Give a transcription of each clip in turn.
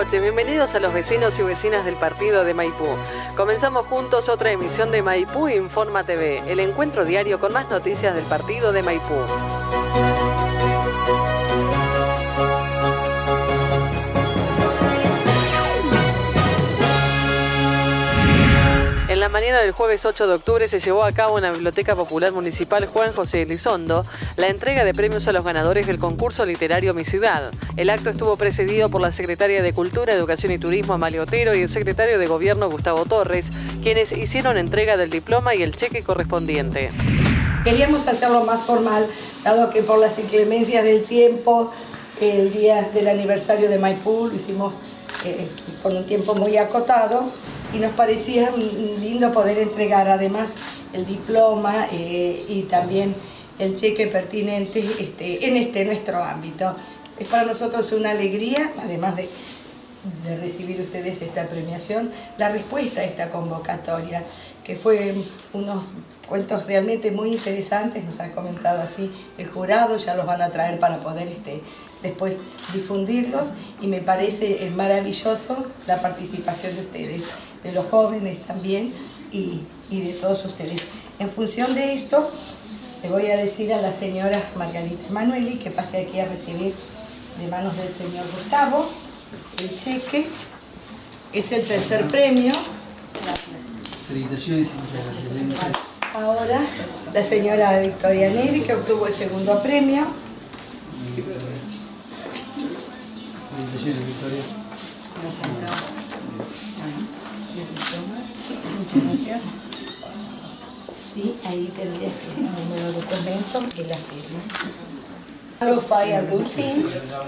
noches, bienvenidos a los vecinos y vecinas del partido de Maipú. Comenzamos juntos otra emisión de Maipú Informa TV, el encuentro diario con más noticias del partido de Maipú. En la mañana del jueves 8 de octubre se llevó a cabo en la Biblioteca Popular Municipal Juan José Elizondo la entrega de premios a los ganadores del concurso literario Mi Ciudad. El acto estuvo presidido por la secretaria de Cultura, Educación y Turismo Amalia Otero y el secretario de Gobierno Gustavo Torres, quienes hicieron entrega del diploma y el cheque correspondiente. Queríamos hacerlo más formal, dado que por las inclemencias del tiempo, el día del aniversario de Maipú lo hicimos con un tiempo muy acotado. Y nos parecía lindo poder entregar además el diploma y también el cheque pertinente en nuestro ámbito. Es para nosotros una alegría, además de recibir ustedes esta premiación, la respuesta a esta convocatoria, que fue unos cuentos realmente muy interesantes, nos ha comentado así el jurado, ya los van a traer para poder después difundirlos, y me parece maravilloso la participación de ustedes, de los jóvenes también y de todos ustedes. En función de esto, le voy a decir a la señora Margarita Emanueli que pase aquí a recibir de manos del señor Gustavo el cheque. Es el tercer premio. Gracias. Felicitaciones. Ahora, la señora Victoria Neri, que obtuvo el segundo premio. Felicitaciones, Victoria. Muchas gracias. Y ahí tendrías que el número de documento y la firma. Rufai Abdulsin.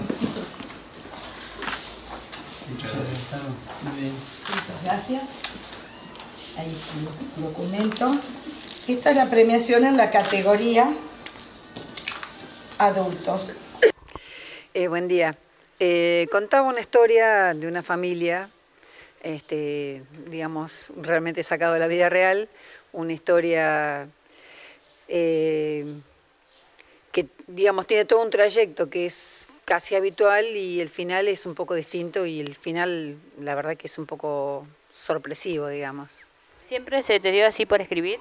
Muchas gracias. Ahí está el documento. Esta es la premiación en la categoría adultos. Buen día. Contaba una historia de una familia, digamos, realmente sacado de la vida real, una historia que, digamos, tiene todo un trayecto que es casi habitual y el final es un poco distinto, y el final, la verdad, que es un poco sorpresivo, digamos. ¿Siempre se te dio así por escribir?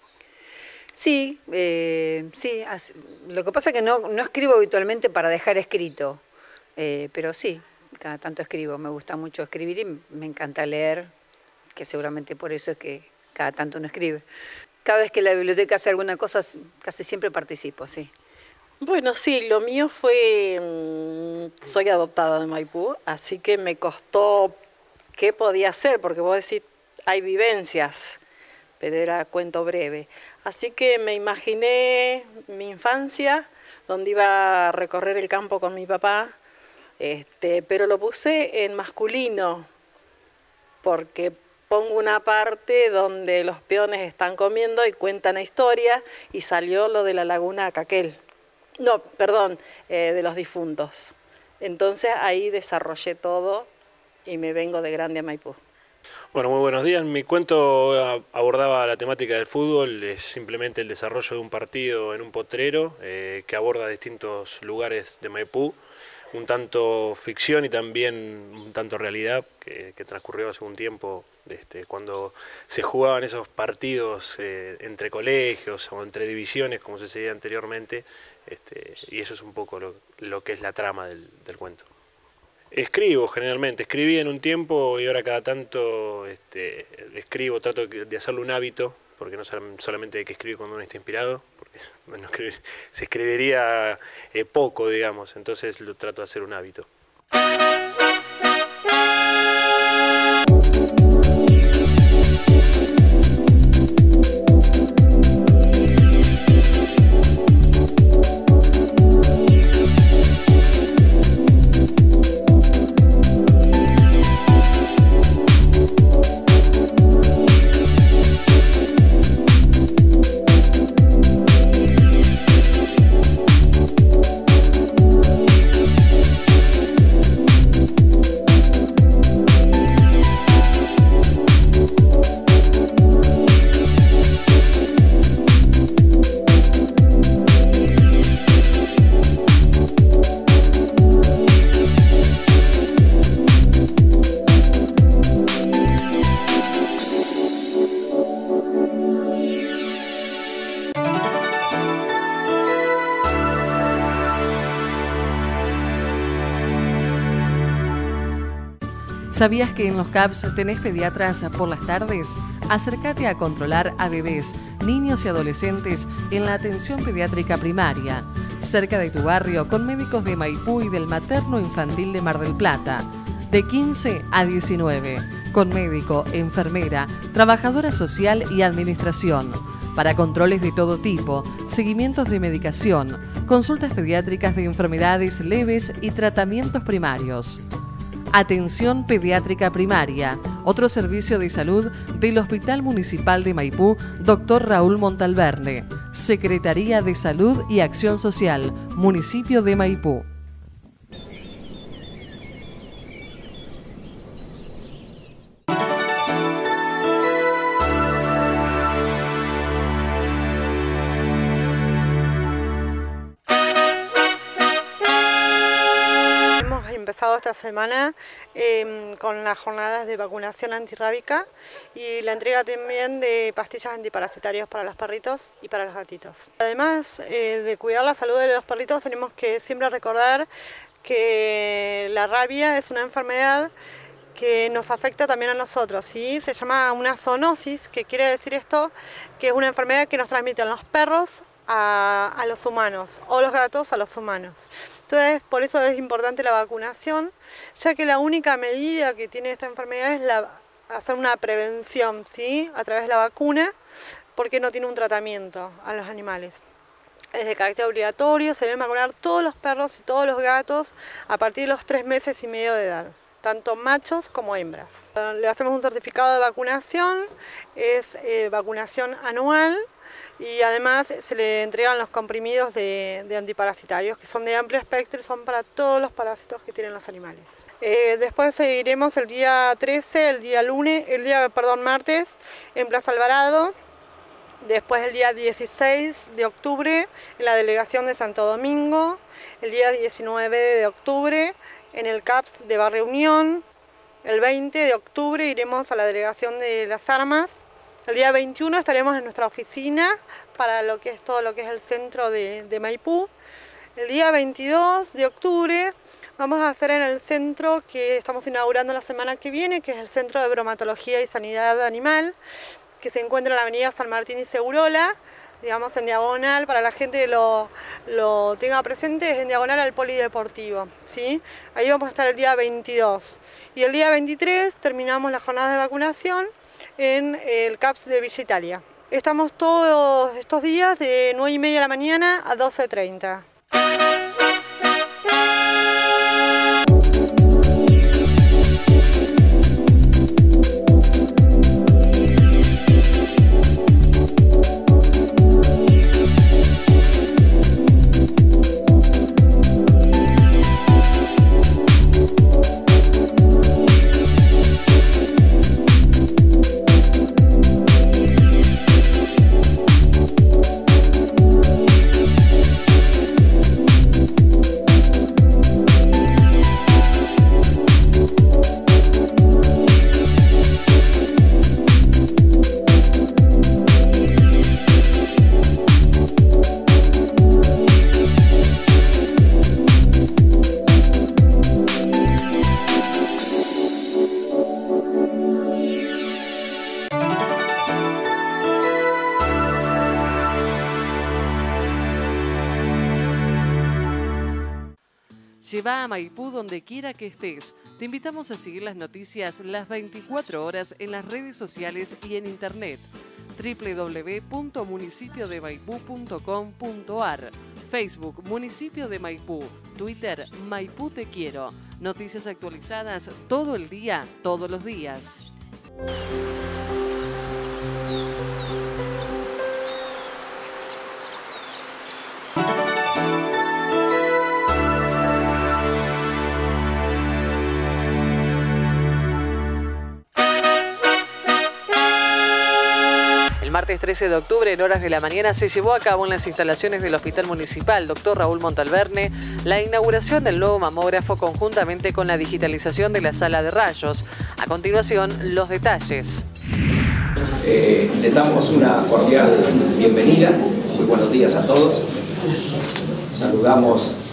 Sí, sí. Lo que pasa es que no escribo habitualmente para dejar escrito, pero sí, cada tanto escribo. Me gusta mucho escribir y me encanta leer, que seguramente por eso es que cada tanto uno escribe. Cada vez que la biblioteca hace alguna cosa, casi siempre participo, sí. Bueno, sí, lo mío fue, soy adoptada de Maipú, así que me costó qué podía hacer, porque vos decís, hay vivencias, pero era cuento breve. Así que me imaginé mi infancia, donde iba a recorrer el campo con mi papá, pero lo puse en masculino, porque pongo una parte donde los peones están comiendo y cuentan la historia, y salió lo de la laguna Caquel. No, perdón, de los difuntos. Entonces ahí desarrollé todo y me vengo de grande a Maipú. Bueno, muy buenos días. Mi cuento abordaba la temática del fútbol, es simplemente el desarrollo de un partido en un potrero que aborda distintos lugares de Maipú, un tanto ficción y también un tanto realidad que transcurrió hace un tiempo, cuando se jugaban esos partidos entre colegios o entre divisiones, como se decía anteriormente, y eso es un poco lo que es la trama del cuento. Escribo generalmente, escribí en un tiempo y ahora cada tanto escribo, trato de hacerlo un hábito, porque no solamente hay que escribir cuando uno está inspirado, porque se escribiría poco, digamos, entonces lo trato de hacer un hábito. ¿Sabías que en los CAPS tenés pediatras por las tardes? Acércate a controlar a bebés, niños y adolescentes en la atención pediátrica primaria, cerca de tu barrio, con médicos de Maipú y del Materno Infantil de Mar del Plata, de 15 a 19, con médico, enfermera, trabajadora social y administración, para controles de todo tipo, seguimientos de medicación, consultas pediátricas de enfermedades leves y tratamientos primarios. Atención Pediátrica Primaria, otro servicio de salud del Hospital Municipal de Maipú, Dr. Raúl Montalverne, Secretaría de Salud y Acción Social, Municipio de Maipú. Empezado esta semana con las jornadas de vacunación antirrábica y la entrega también de pastillas antiparasitarias para los perritos y para los gatitos. Además de cuidar la salud de los perritos, tenemos que siempre recordar que la rabia es una enfermedad que nos afecta también a nosotros, ¿sí? Se llama una zoonosis, que quiere decir esto, que es una enfermedad que nos transmiten los perros a los humanos o los gatos a los humanos. Entonces, por eso es importante la vacunación, ya que la única medida que tiene esta enfermedad es hacer una prevención, ¿sí? A través de la vacuna, porque no tiene un tratamiento a los animales. Es de carácter obligatorio, se deben vacunar todos los perros y todos los gatos a partir de los 3 meses y medio de edad, tanto machos como hembras. Le hacemos un certificado de vacunación, es vacunación anual, y además se le entregan los comprimidos de antiparasitarios, que son de amplio espectro y son para todos los parásitos que tienen los animales. Después seguiremos el día 13, el día martes, en Plaza Alvarado. Después el día 16 de octubre en la delegación de Santo Domingo. El día 19 de octubre en el CAPS de Barrio Unión. El 20 de octubre iremos a la delegación de Las Armas. El día 21 estaremos en nuestra oficina para todo lo que es el centro de Maipú. El día 22 de octubre vamos a hacer en el centro que estamos inaugurando la semana que viene, que es el Centro de Bromatología y Sanidad Animal, que se encuentra en la avenida San Martín y Segurola, digamos en diagonal, para la gente que lo tenga presente, es en diagonal al polideportivo, ¿sí? Ahí vamos a estar el día 22. Y el día 23 terminamos las jornadas de vacunación en el CAPS de Villa Italia. Estamos todos estos días de 9:30 de la mañana a 12:30. Lleva a Maipú donde quiera que estés. Te invitamos a seguir las noticias las 24 horas en las redes sociales y en internet. www.municipiodemaipú.com.ar, Facebook Municipio de Maipú, Twitter Maipú Te Quiero. Noticias actualizadas todo el día, todos los días. El martes 13 de octubre, en horas de la mañana, se llevó a cabo en las instalaciones del Hospital Municipal Dr. Raúl Montalverne la inauguración del nuevo mamógrafo conjuntamente con la digitalización de la sala de rayos. A continuación, los detalles. Les damos una cordial bienvenida. Muy buenos días a todos. Saludamos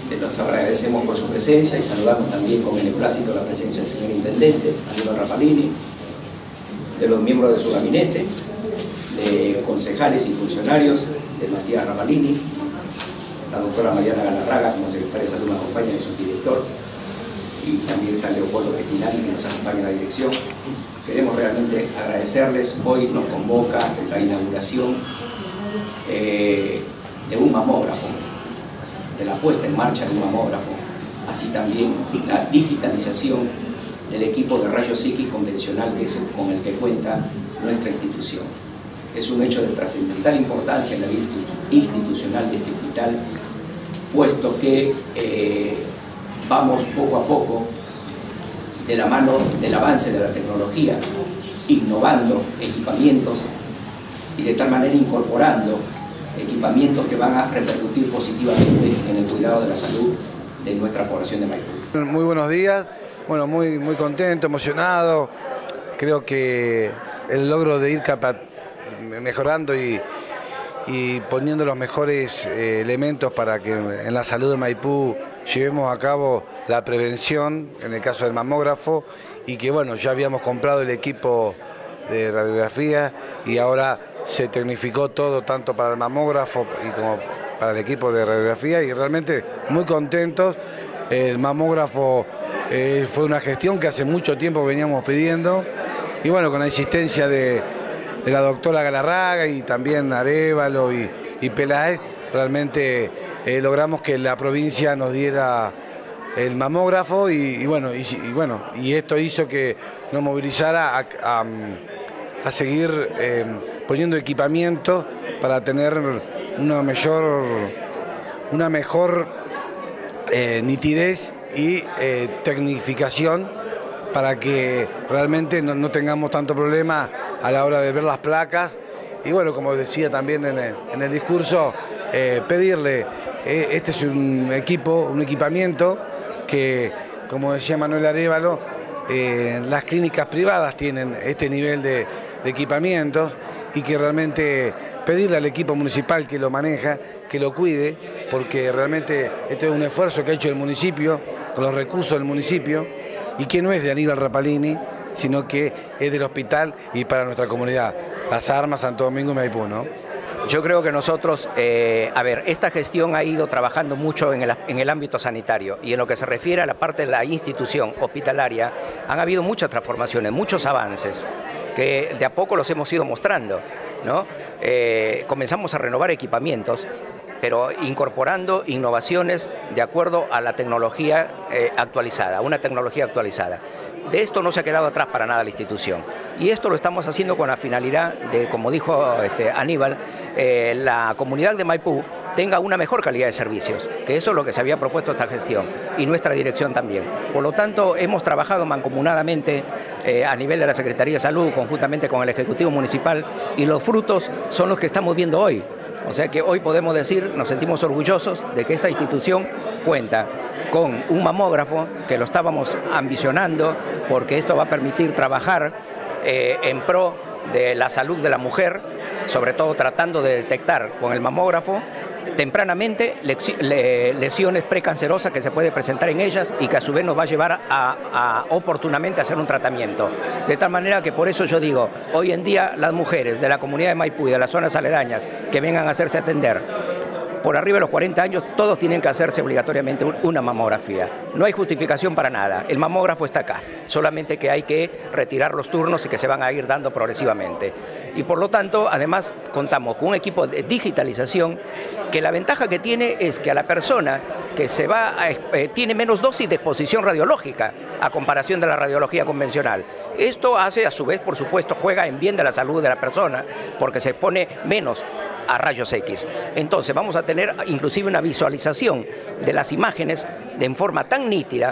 Les agradecemos por su presencia y saludamos también con beneplácito la presencia del señor Intendente, Aníbal Rapalini, de los miembros de su gabinete, de concejales y funcionarios de Matías Rapalini, la doctora Mariana Galarraga como secretaria de Salud me acompaña de su director, y también está Leopoldo Pettinari que nos acompaña en la dirección. Queremos realmente agradecerles. Hoy nos convoca la inauguración de un mamógrafo, de la puesta en marcha de un mamógrafo, así también la digitalización del equipo de rayos X convencional que es con el que cuenta nuestra institución. Es un hecho de trascendental importancia en la vida institucional de este hospital, puesto que vamos poco a poco de la mano del avance de la tecnología, innovando equipamientos y de tal manera incorporando equipamientos que van a repercutir positivamente en el cuidado de la salud de nuestra población de Maipú. Muy buenos días, bueno, muy contento, emocionado. Creo que el logro de ir mejorando y poniendo los mejores elementos para que en la salud de Maipú llevemos a cabo la prevención, en el caso del mamógrafo, y que bueno, ya habíamos comprado el equipo de radiografía y ahora se tecnificó todo, tanto para el mamógrafo y como para el equipo de radiografía, y realmente muy contentos. El mamógrafo fue una gestión que hace mucho tiempo veníamos pidiendo, y bueno, con la insistencia de la doctora Galarraga y también Arévalo y Peláez, realmente logramos que la provincia nos diera el mamógrafo y esto hizo que nos movilizara a seguir poniendo equipamiento para tener una mejor nitidez y tecnificación, para que realmente no tengamos tanto problema a la hora de ver las placas. Y bueno, como decía también en el discurso, pedirle, este es un equipamiento que, como decía Manuel Arévalo, las clínicas privadas tienen este nivel de equipamientos, y que realmente pedirle al equipo municipal que lo maneja, que lo cuide, porque realmente esto es un esfuerzo que ha hecho el municipio, con los recursos del municipio, y que no es de Aníbal Rapalini, sino que es del hospital y para nuestra comunidad, Las Armas, Santo Domingo y Maipú, ¿no? Yo creo que nosotros, esta gestión ha ido trabajando mucho en el ámbito sanitario, y en lo que se refiere a la parte de la institución hospitalaria, han habido muchas transformaciones, muchos avances, que de a poco los hemos ido mostrando, ¿no? Comenzamos a renovar equipamientos, pero incorporando innovaciones de acuerdo a la tecnología actualizada, una tecnología actualizada. De esto no se ha quedado atrás para nada la institución, y esto lo estamos haciendo con la finalidad de, como dijo Aníbal, la comunidad de Maipú tenga una mejor calidad de servicios, que eso es lo que se había propuesto esta gestión, y nuestra dirección también. Por lo tanto, hemos trabajado mancomunadamente a nivel de la Secretaría de Salud, conjuntamente con el Ejecutivo Municipal, y los frutos son los que estamos viendo hoy. O sea que hoy podemos decir, nos sentimos orgullosos de que esta institución cuenta con un mamógrafo, que lo estábamos ambicionando, porque esto va a permitir trabajar en pro de la salud de la mujer, sobre todo tratando de detectar con el mamógrafo tempranamente lesiones precancerosas que se puede presentar en ellas, y que a su vez nos va a llevar a oportunamente hacer un tratamiento. De tal manera que por eso yo digo, hoy en día las mujeres de la comunidad de Maipú y de las zonas aledañas que vengan a hacerse atender por arriba de los 40 años, todos tienen que hacerse obligatoriamente una mamografía. No hay justificación para nada, el mamógrafo está acá, solamente que hay que retirar los turnos y que se van a ir dando progresivamente. Y por lo tanto, además, contamos con un equipo de digitalización, que la ventaja que tiene es que a la persona que tiene menos dosis de exposición radiológica a comparación de la radiología convencional. Esto hace, a su vez, por supuesto, juega en bien de la salud de la persona, porque se expone menos a rayos X. Entonces vamos a tener inclusive una visualización de las imágenes en forma tan nítida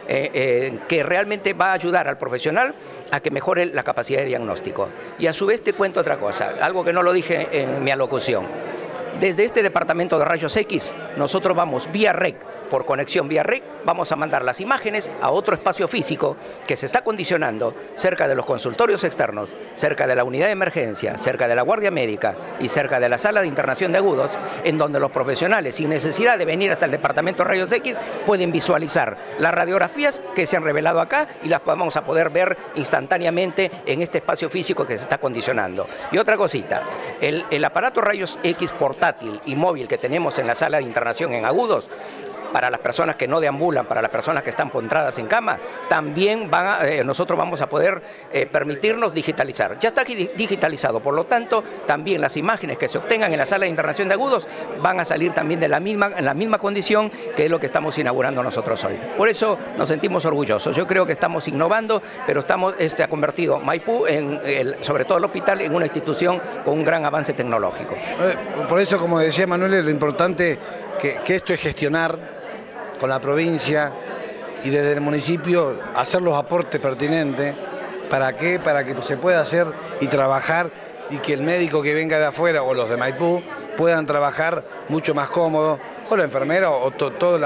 que realmente va a ayudar al profesional a que mejore la capacidad de diagnóstico. Y a su vez te cuento otra cosa, algo que no lo dije en mi alocución. Desde este departamento de rayos X, nosotros vamos vía REC, por conexión vía REC, vamos a mandar las imágenes a otro espacio físico que se está condicionando cerca de los consultorios externos, cerca de la unidad de emergencia, cerca de la guardia médica y cerca de la sala de internación de agudos, en donde los profesionales, sin necesidad de venir hasta el departamento de rayos X, pueden visualizar las radiografías que se han revelado acá y las vamos a poder ver instantáneamente en este espacio físico que se está condicionando. Y otra cosita, el aparato rayos X portátil y móvil que tenemos en la sala de internación en agudos, para las personas que no deambulan, para las personas que están postradas en cama, también nosotros vamos a poder permitirnos digitalizar. Ya está digitalizado, por lo tanto, también las imágenes que se obtengan en la sala de internación de agudos van a salir también en la misma condición que es lo que estamos inaugurando nosotros hoy. Por eso nos sentimos orgullosos. Yo creo que estamos innovando, pero ha convertido Maipú, sobre todo el hospital, en una institución con un gran avance tecnológico. Por eso, como decía Manuel, lo importante que esto es gestionar con la provincia y desde el municipio hacer los aportes pertinentes. ¿Para qué? Para que se pueda hacer y trabajar y que el médico que venga de afuera o los de Maipú puedan trabajar mucho más cómodo, o la enfermera o todo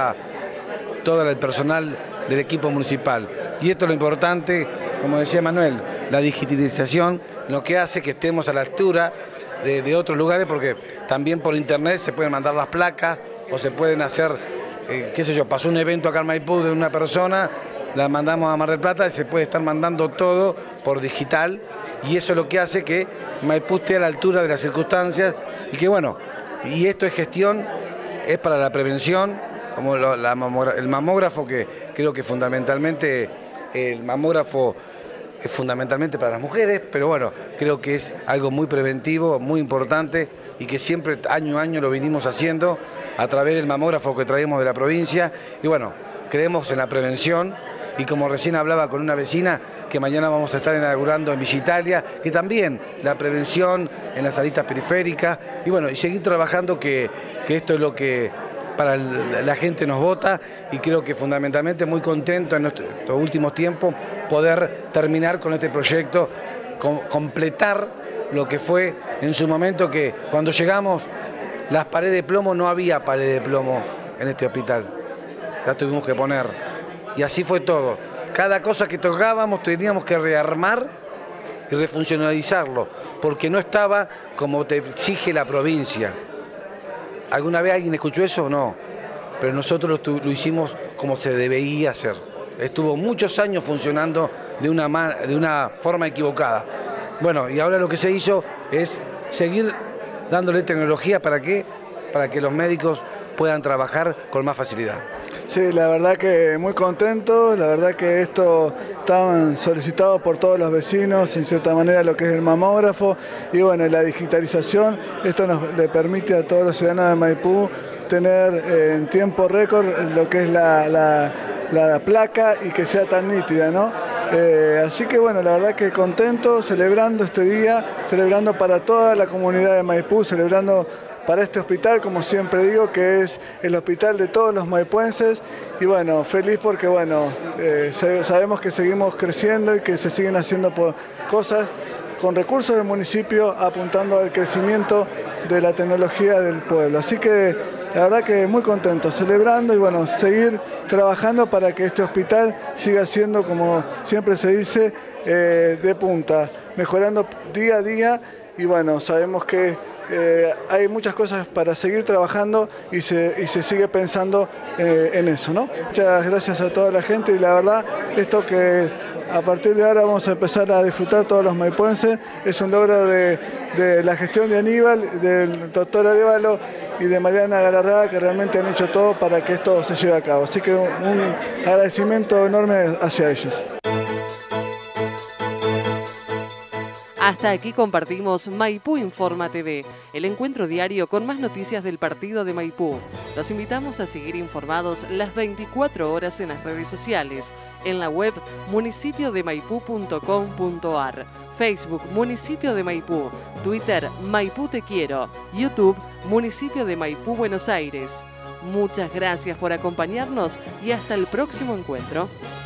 el personal del equipo municipal. Y esto es lo importante, como decía Manuel, la digitalización, lo que hace que estemos a la altura de otros lugares, porque también por internet se pueden mandar las placas o se pueden hacer, qué sé yo, pasó un evento acá en Maipú de una persona, la mandamos a Mar del Plata y se puede estar mandando todo por digital, y eso es lo que hace que Maipú esté a la altura de las circunstancias y que bueno, y esto es gestión, es para la prevención, como el mamógrafo, que creo que fundamentalmente el mamógrafo es fundamentalmente para las mujeres, pero bueno, creo que es algo muy preventivo, muy importante y que siempre año a año lo venimos haciendo a través del mamógrafo que traemos de la provincia. Y bueno, creemos en la prevención y como recién hablaba con una vecina, que mañana vamos a estar inaugurando en Villa, que también la prevención en las salitas periféricas y bueno, y seguir trabajando que esto es lo que para la gente nos vota, y creo que fundamentalmente muy contento en estos últimos tiempos poder terminar con este proyecto, completar lo que fue en su momento, que cuando llegamos las paredes de plomo, no había pared de plomo en este hospital, las tuvimos que poner y así fue todo. Cada cosa que tocábamos teníamos que rearmar y refuncionalizarlo, porque no estaba como te exige la provincia. ¿Alguna vez alguien escuchó eso? No, pero nosotros lo hicimos como se debía hacer. Estuvo muchos años funcionando de una forma equivocada. Bueno, y ahora lo que se hizo es seguir dándole tecnología. ¿Para qué? Para que los médicos puedan trabajar con más facilidad. Sí, la verdad que muy contento, la verdad que esto está solicitado por todos los vecinos, en cierta manera lo que es el mamógrafo, y bueno, la digitalización, esto le permite a todos los ciudadanos de Maipú tener en tiempo récord lo que es la placa y que sea tan nítida, ¿no? Así que bueno, la verdad que contento, celebrando este día, celebrando para toda la comunidad de Maipú, celebrando para este hospital, como siempre digo, que es el hospital de todos los maipuenses, y bueno, feliz porque bueno, sabemos que seguimos creciendo y que se siguen haciendo cosas con recursos del municipio apuntando al crecimiento de la tecnología del pueblo. Así que la verdad que muy contento, celebrando y bueno, seguir trabajando para que este hospital siga siendo, como siempre se dice, de punta, mejorando día a día, y bueno, sabemos que hay muchas cosas para seguir trabajando y se sigue pensando en eso, ¿no? Muchas gracias a toda la gente, y la verdad, esto que a partir de ahora vamos a empezar a disfrutar todos los maipuenses, es un logro de la gestión de Aníbal, del doctor Arévalo y de Mariana Galarraga, que realmente han hecho todo para que esto se lleve a cabo. Así que un agradecimiento enorme hacia ellos. Hasta aquí compartimos Maipú Informa TV, el encuentro diario con más noticias del partido de Maipú. Los invitamos a seguir informados las 24 horas en las redes sociales, en la web municipiodemaipú.com.ar, Facebook Municipio de Maipú, Twitter Maipú Te Quiero, YouTube Municipio de Maipú Buenos Aires. Muchas gracias por acompañarnos y hasta el próximo encuentro.